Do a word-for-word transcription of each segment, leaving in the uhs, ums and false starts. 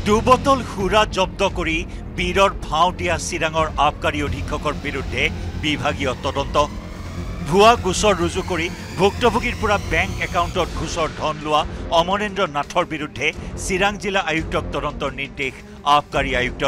দুবটল সুৰা জব্দ কৰি বীৰৰ ভাও দিয়া চিৰাঙৰ আবকাৰী অধীক্ষকৰ বিৰুদ্ধে বিভাগীয় তদন্ত। ভুৱা গোচৰ ৰুজু কৰি ভুক্তভোগীৰ পৰা বেংক একাউণ্টত ঘোষৰ ধন লোৱা অমৰেন্দ্ৰ নাথৰ বিৰুদ্ধে চিৰাং জিলা আয়ুক্তক তদন্তৰ নিৰ্দেশ আবকাৰী আয়ুক্তৰ।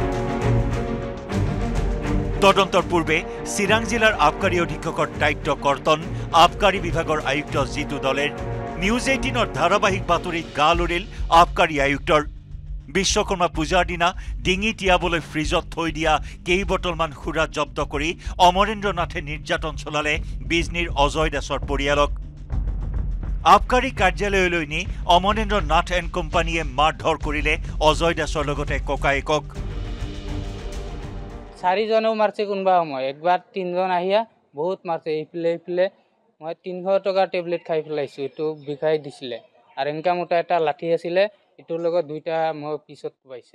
তদন্তৰ পূৰ্বে চিৰাং জিলাৰ আবকাৰী অধীক্ষকৰ দায়িত্ব কৰ্তন আবকাৰী বিভাগৰ আয়ুক্ত জিতু দলেৰ। নিউজ এইটিনৰ ধাৰাবাহিক বাতৰিত গাল উৰিল আবকাৰী আয়ুক্তৰ। বিশ্বকৰ্মা পূজাৰ দিনা ডিঙি তিয়াবলৈ ফ্ৰিজত থৈ দিয়া কেইবটলমান সুৰা জব্দ কৰি অমৰেন্দ্ৰ নাথে নিৰ্যাতন চলালে বিজনীৰ অজয় দাসৰ পৰিয়ালক। আবকাৰী কাৰ্যালয়লৈ নি অমৰেন্দ্ৰ নাথ এণ্ড কোম্পানীয়ে মাৰধৰ কৰিলে অজয় দাসৰ লগতে ককায়েকক। চাৰিজনেও মাৰছে কোনোবা সময় একবাৰ তিনিজন আহিয়া বহুত মাৰছে এইফালে এইফালে মই তিনিশ টকাৰ টেবলেট খাই পেলাইছোঁ এইটো বিষাই দিছিলে আৰু এনেকা মোটা এটা লাঠি আছিলে এইটোৰ লগত দুইটা মই পিছত পাইছে।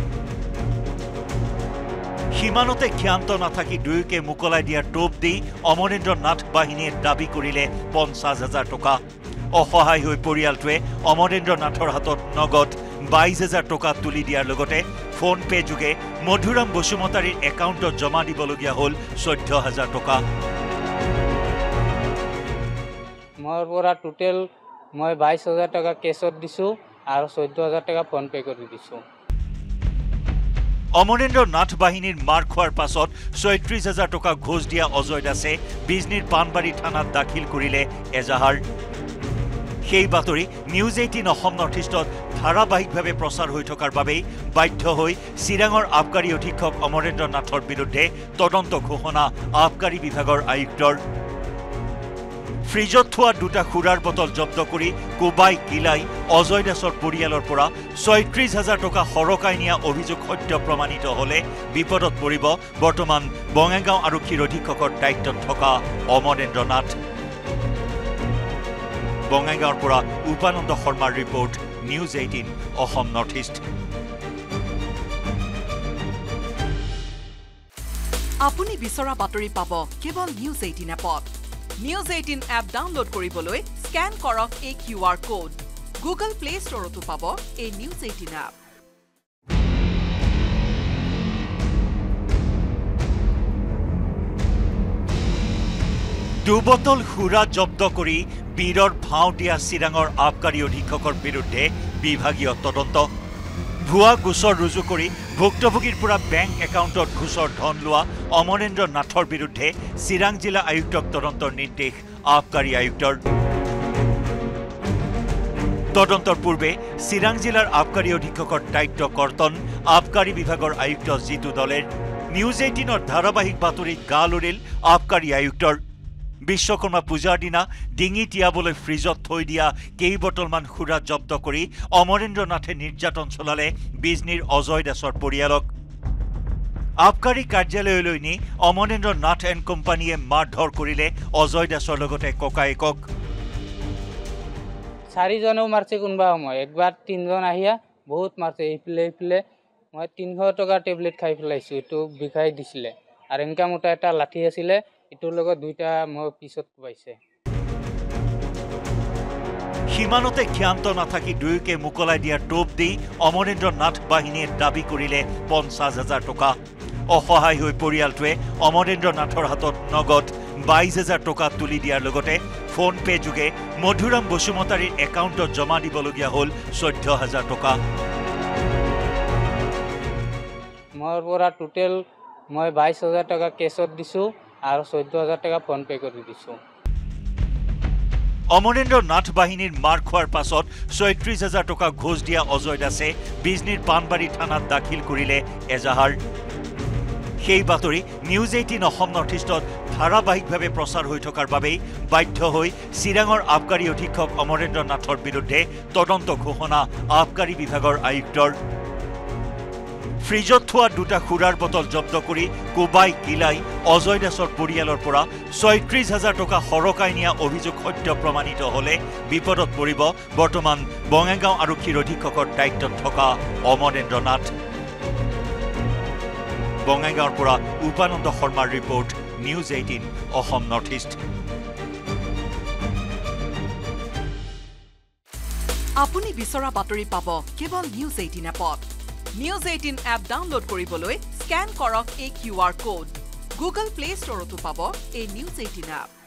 সীমানতে ক্ষান্ত নাথাকি দুয়োকে মোকলাই দিয়াৰ টোপ দি অমৰেন্দ্ৰ নাথ বাহিনীয়ে দাবী কৰিলে পঞ্চাছ হাজাৰ টকা। অসহায় হৈ পৰিয়ালটোৱে অমৰেন্দ্ৰ নাথৰ হাতত নগদ বাইছ হাজাৰ টকা তুলি দিয়াৰ লগতে ফোন পে যোগে মধুৰাম বসুমতাৰীৰ একাউণ্টত জমা দিবলগীয়া হ'ল চৈধ্য হাজাৰ টকা। মোৰ পৰা টোটেল মই বাইছ হাজাৰ টকা কেছত দিছোঁ আৰু চৈধ্য হাজাৰ টকা ফোন পে কৰি দিছোঁ। অমৰেন্দ্ৰ নাথ বাহিনীৰ মাৰ খোৱাৰ পাছত ছয়ত্ৰিশ হাজাৰ টকা ঘোষ দিয়া অজয় দাসে বিজনীৰ পাণবাৰী থানাত দাখিল কৰিলে এজাহাৰ। সেই বাতৰি নিউজ এইটিন অসম নৰ্থ ইষ্টত ধাৰাবাহিকভাৱে প্ৰচাৰ হৈ থকাৰ বাবেই বাধ্য হৈ চিৰাঙৰ আবকাৰী অধীক্ষক অমৰেন্দ্ৰ নাথৰ বিৰুদ্ধে তদন্ত ঘোষণা আবকাৰী বিভাগৰ আয়ুক্তৰ। ফ্ৰিজত থোৱা দুটা সুৰাৰ বটল জব্দ কৰি কোবাই কিলাই অজয় দাসৰ পৰিয়ালৰ পৰা ছয়ত্ৰিশ হাজাৰ টকা সৰকাই নিয়া অভিযোগ সত্য প্ৰমাণিত হলে বিপদত পৰিব বৰ্তমান বঙাইগাঁও আৰক্ষীৰ অধীক্ষকৰ দায়িত্বত থকা অমৰেন্দ্ৰ নাথ। বঙাইগাঁৱৰ পৰা উপানন্দ শৰ্মাৰ report, news eighteen Assam north east. আপুনি বিচৰা বাতৰি পাব কেৱল নিউজ এইটিন এপত। নিউজ এইটিন এপ ডাউনলোড কৰিবলৈ স্কেন কৰক এই Q R code. Google play ষ্টৰতো পাব এই নিউজ এইটিন এপ। দুবটল সুৰা জব্দ কৰি বীৰৰ ভাও দিয়া চিৰাঙৰ আবকাৰী অধীক্ষকৰ বিৰুদ্ধে বিভাগীয় তদন্ত। ভুৱা গোচৰ ৰুজু কৰি ভুক্তভোগীৰ পৰা বেংক একাউণ্টত ঘোষৰ ধন লোৱা অমৰেন্দ্ৰ নাথৰ বিৰুদ্ধে চিৰাং জিলা আয়ুক্তক তদন্তৰ নিৰ্দেশ আবকাৰী আয়ুক্তৰ। তদন্তৰ পূৰ্বে চিৰাং জিলাৰ আবকাৰী অধীক্ষকৰ দায়িত্ব কৰ্তন আবকাৰী বিভাগৰ আয়ুক্ত জিতু দলেৰ। নিউজ এইটিনৰ ধাৰাবাহিক বাতৰিত গাল উৰিল আবকাৰী আয়ুক্তৰ। বিশ্বকৰ্মা পূজাৰ দিনা ডিঙি তিয়াবলৈ ফ্ৰিজত থৈ দিয়া কেইবটলমান সুৰা জব্দ কৰি অমৰেন্দ্ৰ নাথে নিৰ্যাতন চলালে বিজনীৰ অজয় দাসৰ পৰিয়ালক। আবকাৰী কাৰ্যালয়লৈ নি অমৰেন্দ্ৰ নাথ এণ্ড কোম্পানীয়ে মাৰধৰ কৰিলে অজয় দাসৰ লগতে ককায়েকক। চাৰিজনেও মাৰছে কোনোবা সময় একবাৰ তিনিজন আহিয়া বহুত মাৰছে এইফালে এইফালে মই তিনিশ টকাৰ টেবলেট খাই পেলাইছোঁ এইটো বিষাই দিছিলে আৰু এনেকা মোটা এটা লাঠি আছিলে এইটোৰ লগত দুইটা মই পিছত পাইছে। সীমানতে ক্ষান্ত নাথাকি দুয়োকে মোকলাই দিয়াৰ টোপ দি অমৰেন্দ্ৰ নাথ বাহিনীয়ে দাবী কৰিলে পঞ্চাছ হাজাৰ টকা। অসহায় হৈ পৰিয়ালটোৱে অমৰেন্দ্ৰ নাথৰ হাতত নগদ বাইছ হাজাৰ টকা তুলি দিয়াৰ লগতে ফোন পে যোগে মধুৰাম বসুমতাৰীৰ একাউণ্টত জমা দিবলগীয়া হ'ল চৈধ্য হাজাৰ টকা। মোৰ পৰা টোটেল মই বাইছ হাজাৰ টকা কেছত দিছোঁ আৰু চৈধ্য হাজাৰ টকা ফোন পে কৰি দিছোঁ। অমৰেন্দ্ৰ নাথ বাহিনীৰ মাৰ খোৱাৰ পাছত ছয়ত্ৰিশ হাজাৰ টকা ঘোষ দিয়া অজয় দাসে বিজনীৰ পাণবাৰী থানাত দাখিল কৰিলে এজাহাৰ। সেই বাতৰি নিউজ এইটিন অসম নৰ্থ ইষ্টত ধাৰাবাহিকভাৱে প্ৰচাৰ হৈ থকাৰ বাবেই বাধ্য হৈ চিৰাঙৰ আবকাৰী অধীক্ষক অমৰেন্দ্ৰ নাথৰ বিৰুদ্ধে তদন্ত ঘোষণা আবকাৰী বিভাগৰ আয়ুক্তৰ। ফ্ৰিজত থোৱা দুটা সুৰাৰ বটল জব্দ কৰি কোবাই কিলাই অজয় দাসৰ পৰিয়ালৰ পৰা ছয়ত্ৰিশ হাজাৰ টকা সৰকাই নিয়া অভিযোগ সত্য প্ৰমাণিত হলে বিপদত পৰিব বৰ্তমান বঙাইগাঁও আৰক্ষীৰ অধীক্ষকৰ দায়িত্বত থকা অমৰেন্দ্ৰ নাথ। বঙাইগাঁৱৰ পৰা উপানন্দ শৰ্মাৰ report, news eighteen Assam north east. আপুনি বিচৰা বাতৰি পাব কেৱল নিউজ এইটিন এপত নিউজ এইটিন এপ ডাউনলোড কৰিবলৈ স্ক্যান কৰক এই Q R code Google play ষ্টৰতো পাব এই নিউজ এইটিন এপ